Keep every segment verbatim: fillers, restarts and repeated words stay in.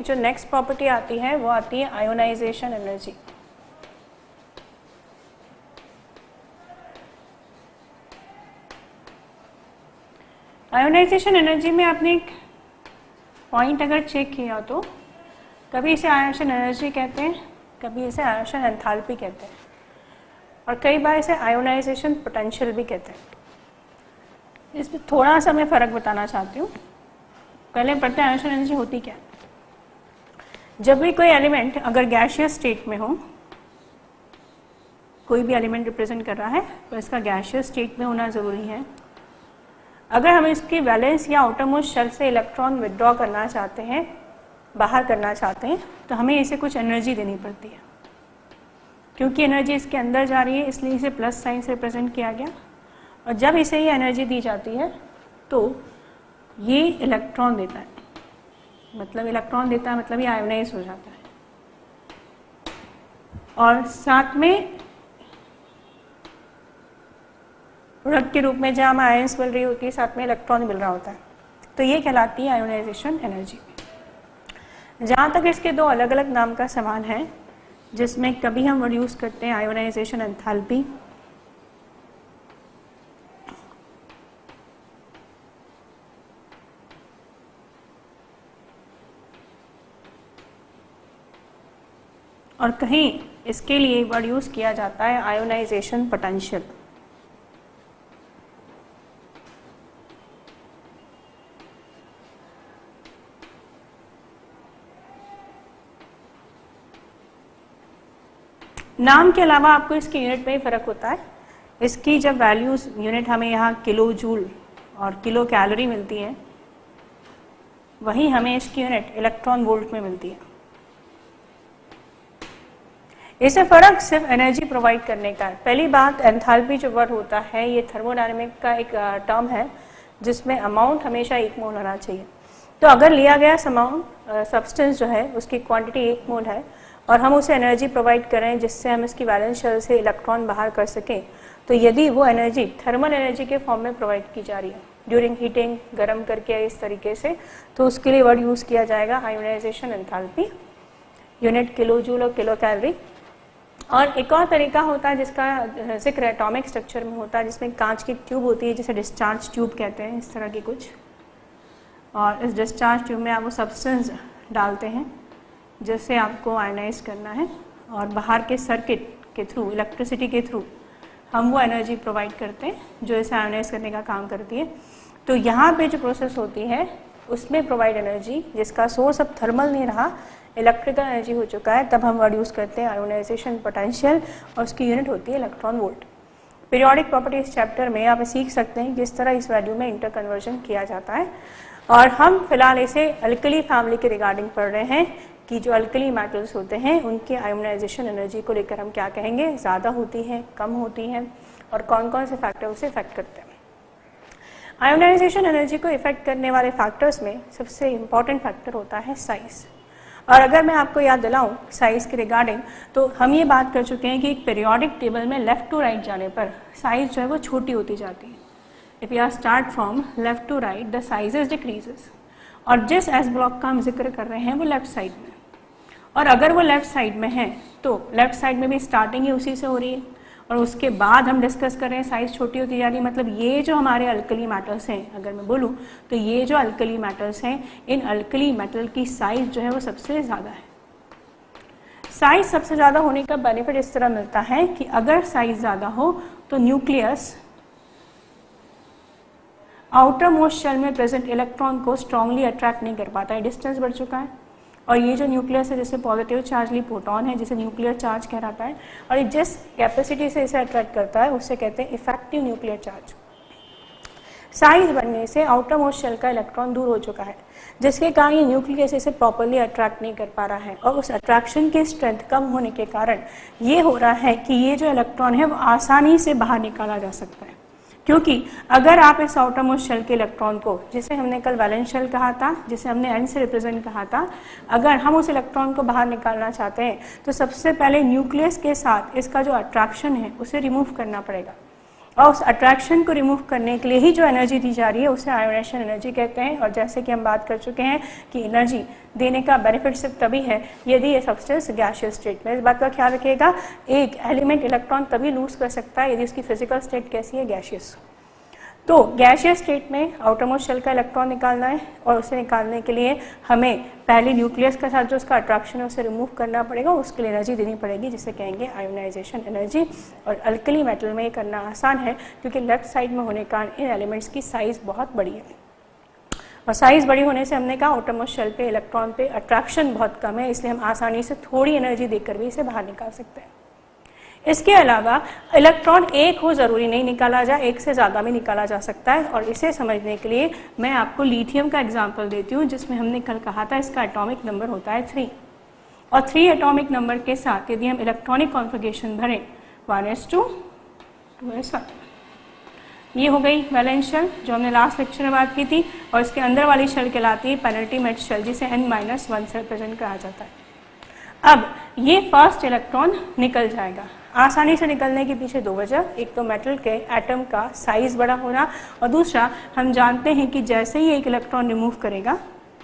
जो next property आती है वो आती है आयोनाइजेशन एनर्जी। आयोनाइजेशन एनर्जी में आपने एक पॉइंट अगर चेक किया तो कभी इसे आयोनाइजेशन एनर्जी कहते हैं, कभी इसे आयोनाइजेशन एंथैल्पी कहते हैं, और कई बार इसे आयोनाइजेशन पोटेंशियल भी कहते हैं। इसमें थोड़ा सा मैं फ़र्क बताना चाहती हूँ। पहले पढ़ते हैं आयोनाइजेशन एनर्जी होती क्या है। जब भी कोई एलिमेंट अगर गैसियस स्टेट में हो, कोई भी एलिमेंट रिप्रेजेंट कर रहा है तो इसका गैसियस स्टेट में होना ज़रूरी है। अगर हम इसकी वैलेंस या आउटरमोस्ट शेल से इलेक्ट्रॉन विदड्रॉ करना चाहते हैं, बाहर करना चाहते हैं, तो हमें इसे कुछ एनर्जी देनी पड़ती है। क्योंकि एनर्जी इसके अंदर जा रही है इसलिए इसे प्लस साइन से रिप्रेजेंट किया गया, और जब इसे ये एनर्जी दी जाती है तो ये इलेक्ट्रॉन देता है, मतलब इलेक्ट्रॉन देता है मतलब ये आयोनाइज हो जाता है, और साथ में प्रोडक्ट के रूप में जहाँ हमें आयंस मिल रही होती है साथ में इलेक्ट्रॉन मिल रहा होता है, तो ये कहलाती है आयोनाइजेशन एनर्जी। जहाँ तक इसके दो अलग अलग नाम का सवाल है, जिसमें कभी हम वर्ड यूज़ करते हैं आयोनाइजेशन एंथैल्पी, और कहीं इसके लिए वर्ड यूज़ किया जाता है आयोनाइजेशन पोटेंशियल। नाम के अलावा आपको इसकी यूनिट में ही फ़र्क होता है। इसकी जब वैल्यूज़ यूनिट हमें यहाँ किलो जूल और किलो कैलोरी मिलती है, वहीं हमें इसकी यूनिट इलेक्ट्रॉन वोल्ट में मिलती है। इसे फ़र्क सिर्फ एनर्जी प्रोवाइड करने का है। पहली बात, एंथैल्पी जो वर्ड होता है ये थर्मोडायनेमिक का एक टर्म है जिसमें अमाउंट हमेशा एक मोल होना चाहिए। तो अगर लिया गया अमाउंट सब्सटेंस जो है उसकी क्वांटिटी एक मोल है और हम उसे एनर्जी प्रोवाइड करें जिससे हम इसकी वैलेंस शेल से इलेक्ट्रॉन बाहर कर सकें, तो यदि वो एनर्जी थर्मल एनर्जी के फॉर्म में प्रोवाइड की जा रही है ड्यूरिंग हीटिंग, गर्म करके इस तरीके से, तो उसके लिए वर्ड यूज़ किया जाएगा ionisation enthalpy, unit kilo joule और किलो कैलोरी। और एक और तरीका होता है जिसका जिक्र एटॉमिक स्ट्रक्चर में होता है, जिसमें कांच की ट्यूब होती है जिसे डिस्चार्ज ट्यूब कहते हैं, इस तरह की कुछ, और इस डिस्चार्ज ट्यूब में आप वो सब्सटेंस डालते हैं जिससे आपको आयोनाइज करना है, और बाहर के सर्किट के थ्रू, इलेक्ट्रिसिटी के थ्रू हम वो एनर्जी प्रोवाइड करते हैं जो इसे आयोनाइज करने का काम करती है। तो यहाँ पे जो प्रोसेस होती है उसमें प्रोवाइड एनर्जी जिसका सोर्स अब थर्मल नहीं रहा, इलेक्ट्रिकल एनर्जी हो चुका है, तब हम वर्ड यूज़ करते हैं आयोनाइजेशन पोटेंशियल, और उसकी यूनिट होती है इलेक्ट्रॉन वोल्ट। पीरियोडिक प्रॉपर्टी इस चैप्टर में आप सीख सकते हैं किस तरह इस वैल्यू में इंटर कन्वर्जन किया जाता है। और हम फिलहाल इसे अल्कली फैमिली के रिगार्डिंग पढ़ रहे हैं कि जो अल्कली मेटल्स होते हैं उनके आयोनाइजेशन एनर्जी को लेकर हम क्या कहेंगे, ज़्यादा होती है, कम होती है, और कौन कौन से फैक्टर उसे इफेक्ट करते हैं। आयोनाइजेशन एनर्जी को इफेक्ट करने वाले फैक्टर्स में सबसे इम्पॉर्टेंट फैक्टर होता है साइज़। और अगर मैं आपको याद दिलाऊं साइज़ के रिगार्डिंग, तो हम ये बात कर चुके हैं कि एक पीरियोडिक टेबल में लेफ़्ट टू राइट जाने पर साइज़ जो है वो छोटी होती जाती है। If you are start from left to right the sizes decreases, और जिस एस ब्लॉक का हम जिक्र कर रहे हैं वो लेफ़्ट साइड में, और अगर वो लेफ़्ट साइड में है तो लेफ़्ट साइड में भी स्टार्टिंग ही उसी से हो रही है, और उसके बाद हम डिस्कस कर रहे हैं साइज़ छोटी होती जा रही है। मतलब ये जो हमारे अल्कली मेटल्स हैं, अगर मैं बोलूँ तो ये जो अल्कली मेटल्स हैं, इन अल्कली मेटल की साइज़ जो है वो सबसे ज़्यादा है। साइज़ सबसे ज़्यादा होने का बेनिफिट इस तरह मिलता है कि अगर साइज़ ज़्यादा हो तो न्यूक्लियस आउटर मोस्ट शेल में प्रेजेंट इलेक्ट्रॉन को स्ट्रांगली अट्रैक्ट नहीं कर पाता है, डिस्टेंस बढ़ चुका है, और ये जो न्यूक्लियस है जिससे पॉजिटिव चार्जली प्रोटॉन है जिसे न्यूक्लियर चार्ज कहलाता है, और जिस कैपेसिटी से इसे अट्रैक्ट करता है उससे कहते हैं इफेक्टिव न्यूक्लियर चार्ज। साइज बढ़ने से आउटर मोस्ट शेल का इलेक्ट्रॉन दूर हो चुका है, जिसके कारण ये न्यूक्लियस इसे प्रॉपरली अट्रैक्ट नहीं कर पा रहा है, और उस अट्रैक्शन की स्ट्रेंथ कम होने के कारण ये हो रहा है कि ये जो इलेक्ट्रॉन है वो आसानी से बाहर निकाला जा सकता है। क्योंकि अगर आप इस आउटर मोस्ट शेल के इलेक्ट्रॉन को, जिसे हमने कल वैलेंस शेल कहा था, जिसे हमने एन से रिप्रेजेंट कहा था, अगर हम उस इलेक्ट्रॉन को बाहर निकालना चाहते हैं तो सबसे पहले न्यूक्लियस के साथ इसका जो अट्रैक्शन है उसे रिमूव करना पड़ेगा। और उस अट्रैक्शन को रिमूव करने के लिए ही जो एनर्जी दी जा रही है उसे आयोनाइजेशन एनर्जी कहते हैं। और जैसे कि हम बात कर चुके हैं कि एनर्जी देने का बेनिफिट सिर्फ तभी है यदि ये सब्सटेंस गैसियस स्टेट में। इस बात का ख्याल रखिएगा, एक एलिमेंट इलेक्ट्रॉन तभी लूज कर सकता है यदि उसकी फिजिकल स्टेट कैसी है, गैसियस। तो गैसियस स्टेट में आउटरमोस्ट शेल का इलेक्ट्रॉन निकालना है और उसे निकालने के लिए हमें पहले न्यूक्लियस के साथ जो उसका अट्रैक्शन है उसे रिमूव करना पड़ेगा, उसके लिए एनर्जी देनी पड़ेगी जिसे कहेंगे आयोनाइजेशन एनर्जी। और अल्कली मेटल में ये करना आसान है क्योंकि लेफ्ट साइड में होने का इन एलिमेंट्स की साइज़ बहुत बड़ी है और साइज़ बड़ी होने से हमने कहा आउटरमोस्ट शेल पे इलेक्ट्रॉन पे अट्रैक्शन बहुत कम है, इसलिए हम आसानी से थोड़ी एनर्जी देकर भी इसे बाहर निकाल सकते हैं। इसके अलावा इलेक्ट्रॉन एक हो ज़रूरी नहीं निकाला जाए, एक से ज़्यादा भी निकाला जा सकता है। और इसे समझने के लिए मैं आपको लिथियम का एग्जांपल देती हूँ जिसमें हमने कल कहा था इसका एटॉमिक नंबर होता है थ्री, और थ्री एटॉमिक नंबर के साथ यदि हम इलेक्ट्रॉनिक कॉन्फ़िगरेशन भरें one S two two S one, ये हो गई वैलेंस शेल जो हमने लास्ट लेक्चर में बात की थी। और इसके अंदर वाली शेल कहलाती है पेनल्टीमेट शेल जिसे एन माइनस वन से रिप्रेजेंट कहा जाता है। अब ये फर्स्ट इलेक्ट्रॉन निकल जाएगा। आसानी से निकलने के पीछे दो वजह, एक तो मेटल के एटम का साइज बड़ा होना और दूसरा हम जानते हैं कि जैसे ही एक इलेक्ट्रॉन रिमूव करेगा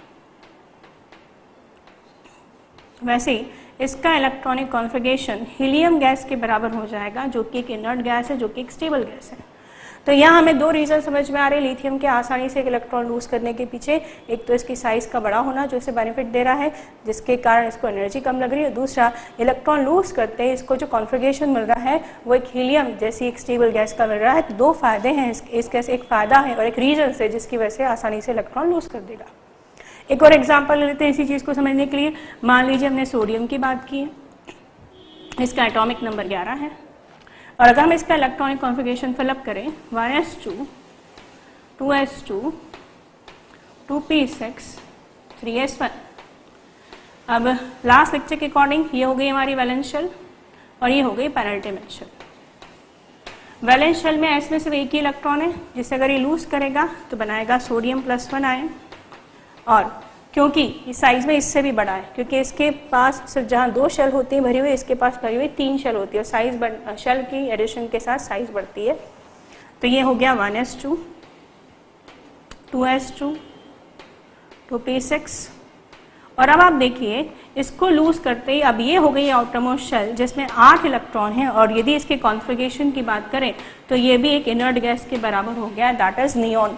वैसे ही इसका इलेक्ट्रॉनिक कॉन्फ़िगरेशन हीलियम गैस के बराबर हो जाएगा जो कि एक इनर्ट गैस है, जो कि एक स्टेबल गैस है। तो यहाँ हमें दो रीज़न समझ में आ रहे हैं लिथियम के आसानी से एक इलेक्ट्रॉन लूज करने के पीछे। एक तो इसकी साइज़ का बड़ा होना जो इसे बेनिफिट दे रहा है जिसके कारण इसको एनर्जी कम लग रही है, दूसरा इलेक्ट्रॉन लूज करते हैं इसको जो कॉन्फ़िगरेशन मिल रहा है वो एक हीलियम जैसी एक स्टेबल गैस का मिल रहा है। दो फायदे हैं इसके, एक फ़ायदा है और एक रीज़न से जिसकी वजह से आसानी से इलेक्ट्रॉन लूज कर देगा। एक और एग्जाम्पल ले लेते हैं इसी चीज़ को समझने के लिए। मान लीजिए हमने सोडियम की बात की है, इसका एटॉमिक नंबर ग्यारह है और अगर हम इसका इलेक्ट्रॉनिक कॉन्फ़िगरेशन फिलअप करें one S two two S two two P six three S one, अब लास्ट लेक्चर के अकॉर्डिंग ये हो गई हमारी वैलेंस शेल और ये हो गई पेनल्टीमेट शेल। वैलेंस शेल में एस में सिर्फ एक ही इलेक्ट्रॉन है जिसे अगर ये लूज करेगा तो बनाएगा सोडियम प्लस वन आयन, और क्योंकि इस साइज में इससे भी बड़ा है क्योंकि इसके पास सिर्फ जहाँ दो शेल होती है भरी हुई, इसके पास भरी हुई तीन शेल होती है और साइज बढ़ शेल की एडिशन के साथ साइज बढ़ती है। तो ये हो गया one S two two S two two P six. और अब आप देखिए इसको लूज करते ही अब ये हो गई आउटरमोस्ट शेल जिसमें आठ इलेक्ट्रॉन हैं और यदि इसके कॉन्फ़िगरेशन की बात करें तो ये भी एक इनर्ट गैस के बराबर हो गया, दैट इज नियॉन।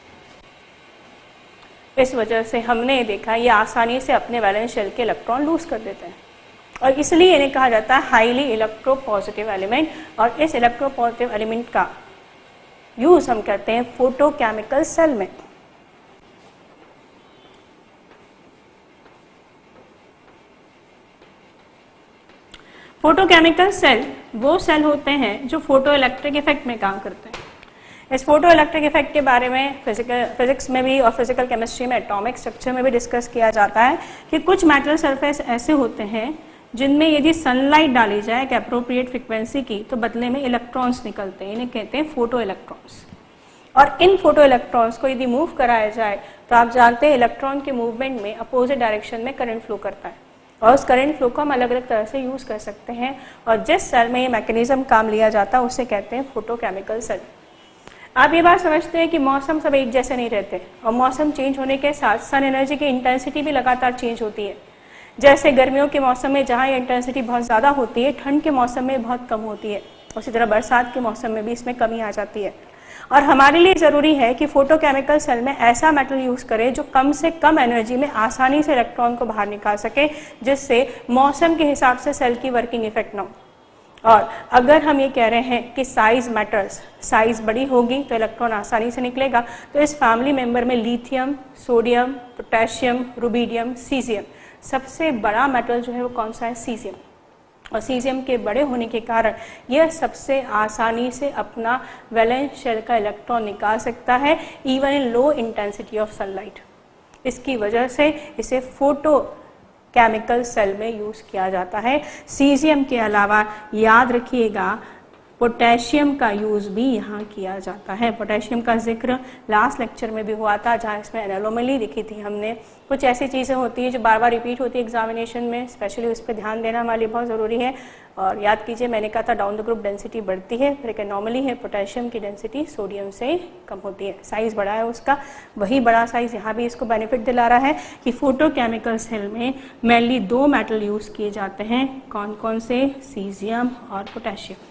इस वजह से हमने देखा ये आसानी से अपने वैलेंस शेल के इलेक्ट्रॉन लूज कर देते हैं और इसलिए इन्हें कहा जाता है हाईली इलेक्ट्रोपॉजिटिव एलिमेंट। और इस इलेक्ट्रोपॉजिटिव एलिमेंट का यूज हम करते हैं फोटोकेमिकल सेल में। फोटोकेमिकल सेल वो सेल होते हैं जो फोटो इलेक्ट्रिक इफेक्ट में काम करते हैं। इस फोटो इलेक्ट्रिक इफेक्ट के बारे में फिजिकल फिजिक्स में भी और फिजिकल केमिस्ट्री में एटॉमिक स्ट्रक्चर में भी डिस्कस किया जाता है कि कुछ मेटल सरफेस ऐसे होते हैं जिनमें यदि सनलाइट डाली जाए एक अप्रोप्रिएट फ्रिक्वेंसी की तो बदले में इलेक्ट्रॉन्स निकलते हैं, इन्हें कहते हैं फोटो इलेक्ट्रॉन्स। और इन फोटो इलेक्ट्रॉन्स को यदि मूव कराया जाए तो आप जानते हैं इलेक्ट्रॉन के मूवमेंट में अपोजिट डायरेक्शन में करंट फ्लो करता है और उस करंट फ्लो को हम अलग अलग तरह से यूज कर सकते हैं और जिस सेल में ये मैकेनिज्म काम लिया जाता है उसे कहते हैं फोटोकेमिकल सेल। आप ये बात समझते हैं कि मौसम सब एक जैसे नहीं रहते और मौसम चेंज होने के साथ सन एनर्जी की इंटेंसिटी भी लगातार चेंज होती है। जैसे गर्मियों के मौसम में जहाँ ये इंटेंसिटी बहुत ज़्यादा होती है ठंड के मौसम में बहुत कम होती है, उसी तरह बरसात के मौसम में भी इसमें कमी आ जाती है। और हमारे लिए ज़रूरी है कि फोटोकेमिकल सेल में ऐसा मेटल यूज़ करें जो कम से कम एनर्जी में आसानी से इलेक्ट्रॉन को बाहर निकाल सके जिससे मौसम के हिसाब से सेल की वर्किंग इफेक्ट ना हो। और अगर हम ये कह रहे हैं कि साइज मैटर्स, साइज बड़ी होगी तो इलेक्ट्रॉन आसानी से निकलेगा, तो इस फैमिली मेंबर में lithium, sodium, potassium, rubidium, caesium, सबसे बड़ा मेटल जो है वो कौन सा है, सीजियम। और सीजियम के बड़े होने के कारण यह सबसे आसानी से अपना वैलेंस शेल का इलेक्ट्रॉन निकाल सकता है even in low intensity of sunlight. इसकी वजह से इसे फोटो केमिकल सेल में यूज किया जाता है। सीजियम के अलावा याद रखिएगा पोटेशियम का यूज़ भी यहाँ किया जाता है। पोटेशियम का जिक्र लास्ट लेक्चर में भी हुआ था, जहाँ इसमें एनोमली दिखी थी हमने। कुछ ऐसी चीज़ें होती हैं जो बार बार रिपीट होती है एग्जामिनेशन में, स्पेशली उस पर ध्यान देना हमारे लिए बहुत ज़रूरी है। और याद कीजिए, मैंने कहा था डाउन द ग्रुप डेंसिटी बढ़ती है, फिर एक एनोमली है पोटेशियम की डेंसिटी सोडियम से कम होती है, साइज़ बड़ा है उसका। वही बड़ा साइज़ यहाँ भी इसको बेनिफिट दिला रहा है कि फोटोकेमिकल सेल में मेनली दो मेटल यूज़ किए जाते हैं। कौन कौन से? सीजियम और पोटेशियम।